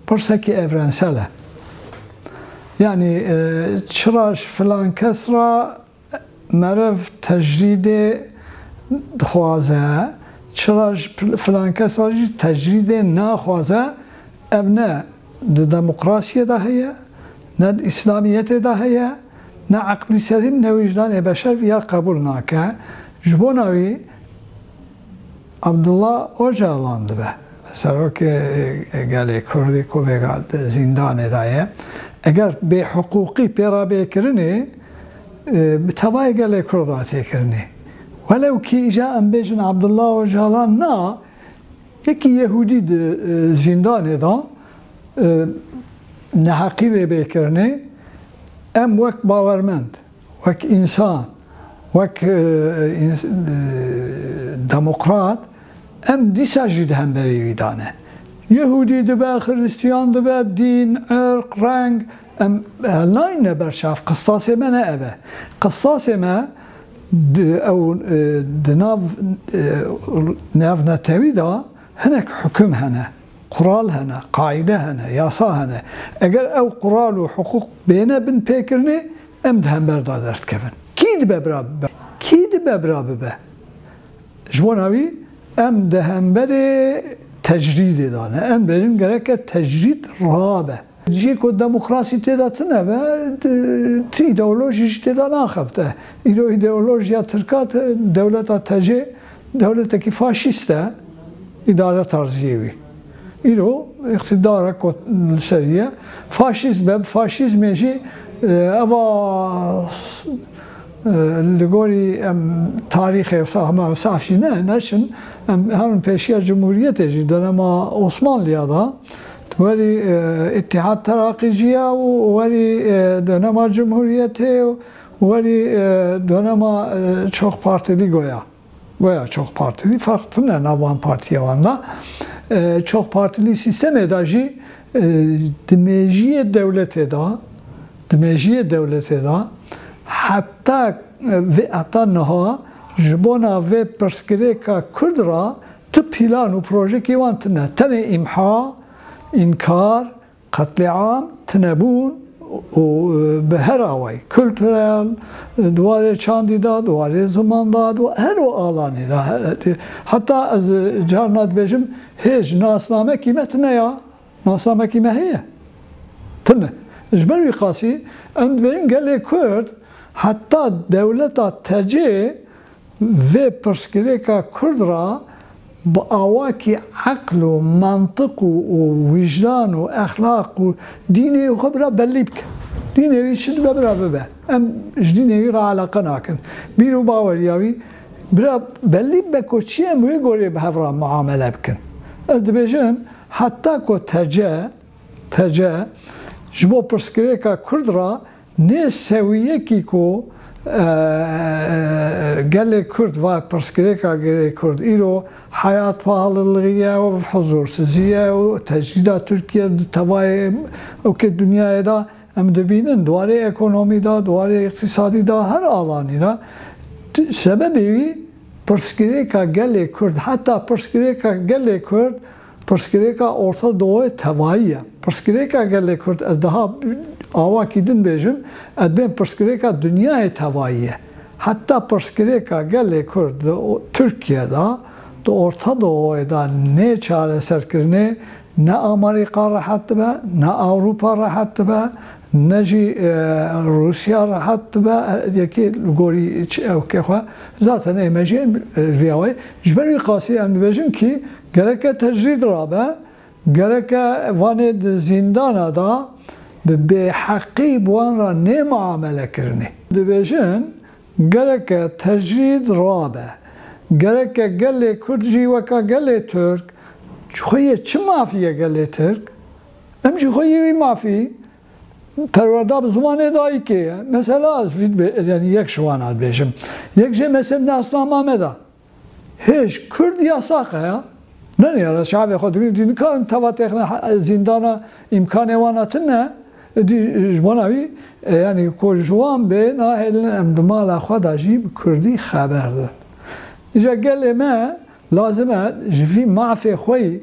برسكي إفرنسالة يعني تشراش فلان كسرة مرف تجريد خوازه تشراش فلان كسرة تجريد ناخوازه أبناء الديمقراطية ده هي نا الإسلامية ده هي نا عقلية نا وجدان بشر يا قبول ناكا جبوناوي عبد الله أوجالان دبه سروك قالي كردي كوبيغا زندان دايه اگر به حقوقی پیرابی کرنی بتوای قالي كرداتي کرنی ولو كي جاء بيجن عبد الله أوجالان نا يكي يهودي زندان دا نحقیره بکرنه ام وک باورمند وک انسان وک دموکرات ام دیسا جید هم بری ویدانه یهودی دبا خریستیان دبا دین عرق رنگ ام لاین برشاف قصاص ما نه قصاص ما او ناف نتوی دا هناك حكم هنا قرال هنا قاعدة هنا ياسا هنا اگر او قرال و حقوق بينا بن بيكرني ام دهم بردادرت كبن كيد ببراب به جواناوي ام دهم بري تجريد دانا ام برين gerek تجريد رابه جيكو ديمقراطي تدا تنبه تي ايديولوجي تدا ناخبته ايديولوجيا تركات دولة تجي دولة كي فاشيسته إدارة ترزيوي إيرو اقتدارك السرية فاشيزم يجي أبا اللي قولي تاريخي وصاحما وصافشنا نشن هارن بيشيا جمهورية تجي دونما عثمان ليادا ولي اتحاد تراقيجية ولي دونما جمهورية ولي دونما çok partili goya çok partili farklı ne navan partiye vanda çok partili sistem edacı dimejiye devlete da hatta ve hatta naha jbona ve perskreka kurdra tip plan proje ki vantna tane imha inkar katliam tenebun وبهراوي كولتورال دواري شانديدا دواري زماندا هر o alanida hatta jarnad bejim hej nasname kıymet ne ya nasname kime heye tane ijber viqasi and beyin gele kurd hatta devleta tece ve perskreka kurdra بأواكي عقل ومنطق ووجدان وأخلاق وديني وخبرة بليبك ديني يشد ببرا ببا أم جديني يرى على قناكن بيرو باورياوي برا بليب بكو تشيا مويقوري بهفرا معاملة بكن أدبجم حتى كو تجا جبو برسكريكا كردرا نيس سوية كيكو gele Kürt ve perskreka gele Kürt İro hayat pahalılığı ve huzursuzluğu ve tecrüde Türkiye tavayı o ki dünyaya da hem de binin duvarı ekonomide duvarı iktisadi da her alanında sebebi perskreka gele Kürt hatta perskreka gele Kürt perskreka Orta Doğu tavayı perskreka gele Kürt az daha avakidin bejim edben perskreka dünyaya tavayı hatta perskreka gele Kürt Türkiye'de da Orta Doğu'da ne çareserkirine ne Amerika rahat be ne Avrupa rahat be ne Rusya rahat be yeki gori okey zaten emeceğim riyavay jberi qasi em bejim ki gerek tecrid rabe gerek vanet zindana da بحقي بوانرا نيم عمله كرني دبيجن جرك تجريد رابع جرك قال لي كردجي وكا قال لي ترك خويه چه مافيه قال لي ترك امشي خويه مافي پرورده بزمانه دایی که مثلا از yani یک şuanat beşim yekce mezhep Aslanmame'da hiç Kürt yasak ya ne ya şabe xodini din kan tavatexne zindana imkan evanatın ne جواناوی یعنی کوچوان به نه هلن بمال خود عجیب کردی خبر داد. اینجا گله ما لازمه جوی معفی خوی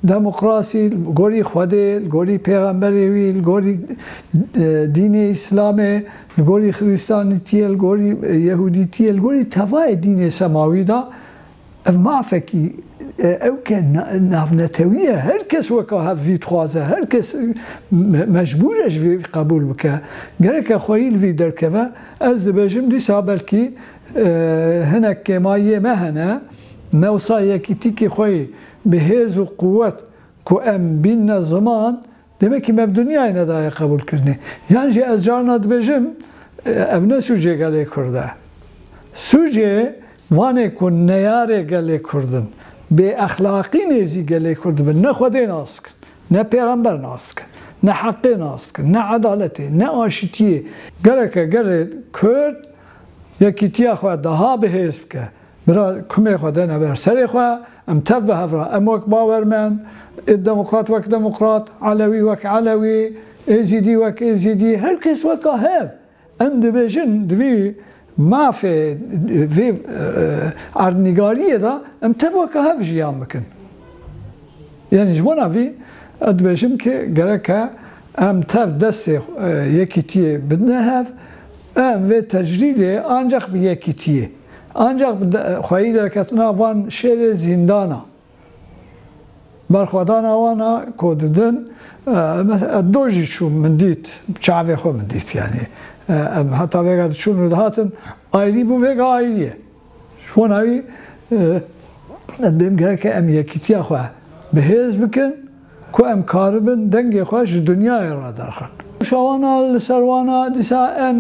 دموکراسی گوری خوده گوری پیغمبری ویل گوری دین اسلام گوری خریستانی تیل گوری یهودی تیل گوری توای دین سماوی دا ما فکی او که نافنتویه هر کس وکا هفید خوازه هر کس مجبورش وی قبول بکه گره که خویل وی درکبه از بجم دیسا بلکی هنک که مایه مهنه موسا یکی تیکی خوی بهز و قوت که ام بین زمان demek ki me dünyayı nedaya kabul kirne. Yani ez canad bejim evne Suriye gele kurda. Suriye vane ku neyare gele kurdun. Be ahlaki nezi gele kurdun. Ne Xwedê nas kin, ne peygamber nas kin, ne haqqê nas kin, ne adaleti, ne aşitiye. Gereke gele Kurd yekîtiya xwe daha bihêz bike. Bira kumê xwe dene ber serê xwe em tev bihevra em wek bawermend الديمقراط وك ديمقراط علوي وك علوي ازيدي وك ازيدي هركس وك هاف عند بيجن دبي ما في ارنيغاريه دا ام تبوك هاف جيام ممكن يعني جوانا في اد بيجم كي غركا ام تاف دست يكيتي بدنا هاف ام في تجريدي انجق بيكيتي انجق خويدا كتنا وان شيل زندانا برخوادان آوانا کوددن دوجی شو من دید چاوی خو من دید یعنی حتی وقت شون رو دهاتن آیری بو وقت آیریه شون هایی بیم گره که ام یکیتی خواه بهیز بکن که ام کاربن دنگی خواه جو دنیای را درخن شوانا لسروانا دیسا ان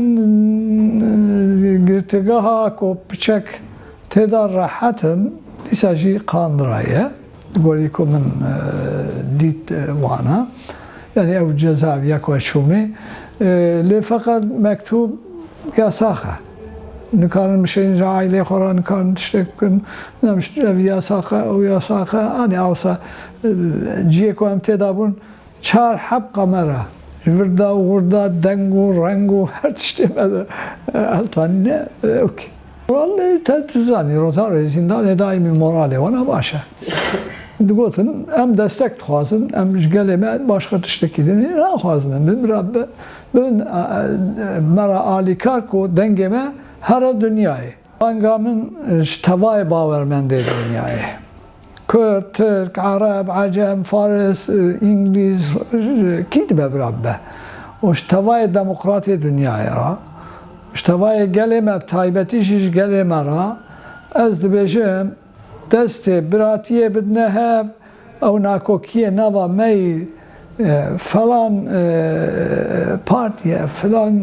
گرتگاه که پچک تدار راحتن دیسا جی قاندرایه قولي من ديت وانا يعني او جزاء ياكو شومي لي فقط مكتوب يا ساخه نكان مشين عائله اخرى نكان تشتكن مش يا ساخه او يا ساخه انا اوسا جيكو ام تدابون چار حب قمره وردا وردا دنگو رنگو هر تشتي التان اوكي والله تزاني روزار زندان دائما مورالي وانا باشا Digotin em destek dixwazin em ji gelê me başka tiştekî naxwazin bin rabbe bin mera alîkar ku dengê me here dünyayê anga min ji tevayê bawermendê dünyayê Kurd, Türk, Arab, Acem, Faris, İngiliz kî dibe bi rabbe û ji tevayê demokratê dünyayê ra ji tevayê gelê me taybetî jî ji gelê me ra ez dibêjim دسته براتیه بدنه هف او ناکوکیه نوا می فلان پارتیه فلان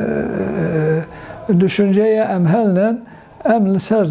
düşünceye em helnen em ser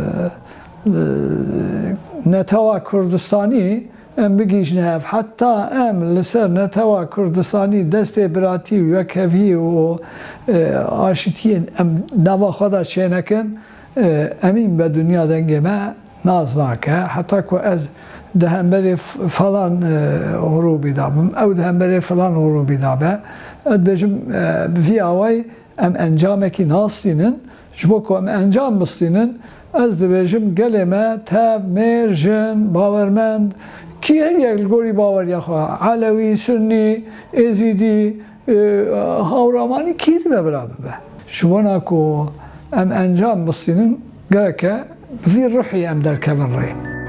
netawa Kurdistani em bigijne hev hatta em ser netawa Kurdistani deste birati ve kevi o aşitiyen em nava xweda çênekin emin be dünya dengeme نازناکه حتی که از دهنبری فلان غروبی دابم او دهنبری فلان غروبی دابه اد بجم بفی آوای ام انجامه کی ناستینن جبو که ام انجام بستینن از دبجم گلمه تاب مرجن باورمند کی هر یک گوری باور یخوا علوی سنی ازیدی هاورامانی کی دبه برابه به شبونا که ام انجام بستینن گره که في روحي أم در كبر